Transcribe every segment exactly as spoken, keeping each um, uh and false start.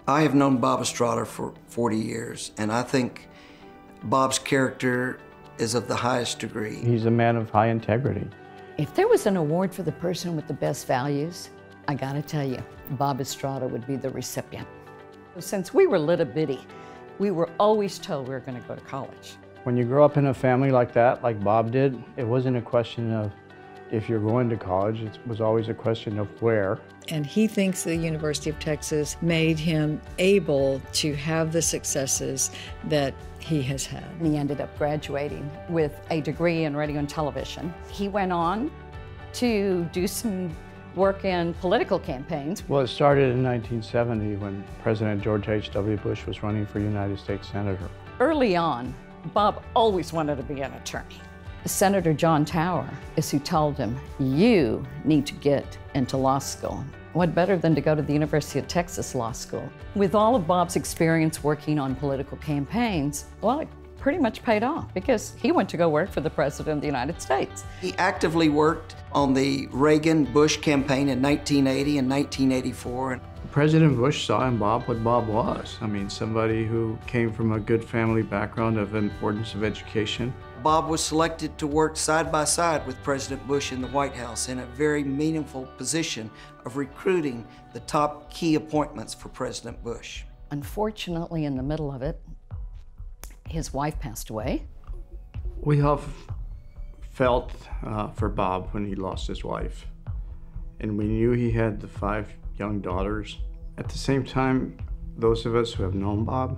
I have known Bob Estrada for forty years, and I think Bob's character is of the highest degree. He's a man of high integrity. If there was an award for the person with the best values, I gotta tell you, Bob Estrada would be the recipient. Since we were little bitty, we were always told we were gonna go to college. When you grow up in a family like that, like Bob did, it wasn't a question of if you're going to college, it was always a question of where. And he thinks the University of Texas made him able to have the successes that he has had. He ended up graduating with a degree in radio and television. He went on to do some work in political campaigns. Well, it started in nineteen seventy when President George H W Bush was running for United States Senator. Early on, Bob always wanted to be an attorney. Senator John Tower is who told him, you need to get into law school. What better than to go to the University of Texas Law School? With all of Bob's experience working on political campaigns, well, it pretty much paid off because he went to go work for the President of the United States. He actively worked on the Reagan-Bush campaign in nineteen eighty and nineteen eighty-four. President Bush saw in Bob what Bob was. I mean, somebody who came from a good family background of importance of education. Bob was selected to work side by side with President Bush in the White House in a very meaningful position of recruiting the top key appointments for President Bush. Unfortunately, in the middle of it, his wife passed away. We have felt uh, for Bob when he lost his wife. And we knew he had the five young daughters. At the same time, those of us who have known Bob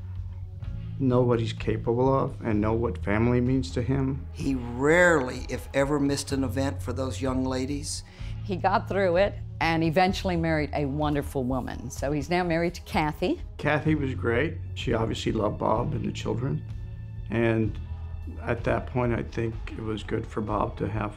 know what he's capable of and know what family means to him. He rarely, if ever, missed an event for those young ladies. He got through it and eventually married a wonderful woman. So he's now married to Kathy. Kathy was great. She obviously loved Bob and the children. And at that point, I think it was good for Bob to have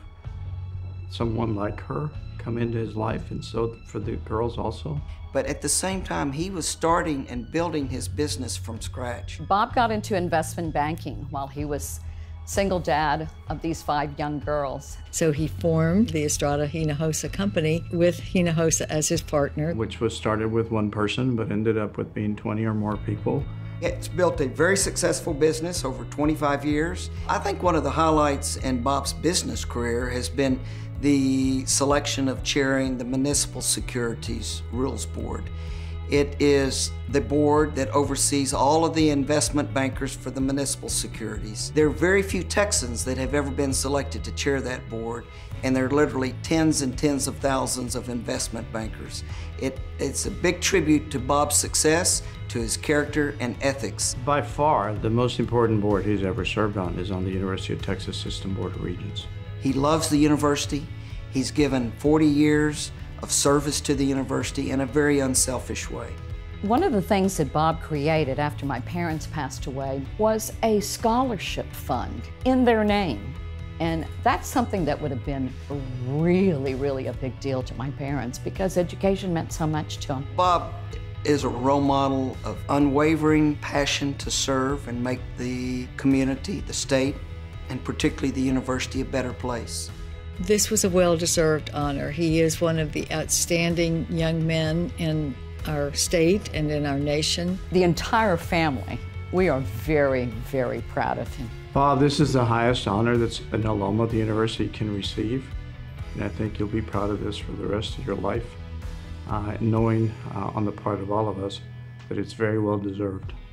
someone like her come into his life, and so for the girls also. But at the same time, he was starting and building his business from scratch. Bob got into investment banking while he was single dad of these five young girls. So he formed the Estrada Hinojosa Company with Hinojosa as his partner. Which was started with one person, but ended up with being twenty or more people. It's built a very successful business over twenty-five years. I think one of the highlights in Bob's business career has been the selection of chairing the Municipal Securities Rules Board. It is the board that oversees all of the investment bankers for the municipal securities. There are very few Texans that have ever been selected to chair that board, and there are literally tens and tens of thousands of investment bankers. It, it's a big tribute to Bob's success, to his character and ethics. By far, the most important board he's ever served on is on the University of Texas System Board of Regents. He loves the university. He's given forty years of service to the university in a very unselfish way. One of the things that Bob created after my parents passed away was a scholarship fund in their name. And that's something that would have been really, really a big deal to my parents because education meant so much to them. Bob is a role model of unwavering passion to serve and make the community, the state, and particularly the university a better place. This was a well-deserved honor. He is one of the outstanding young men in our state and in our nation. The entire family, we are very, very proud of him. Bob, this is the highest honor that an alum of the university can receive. And I think you'll be proud of this for the rest of your life, uh, knowing uh, on the part of all of us that it's very well deserved.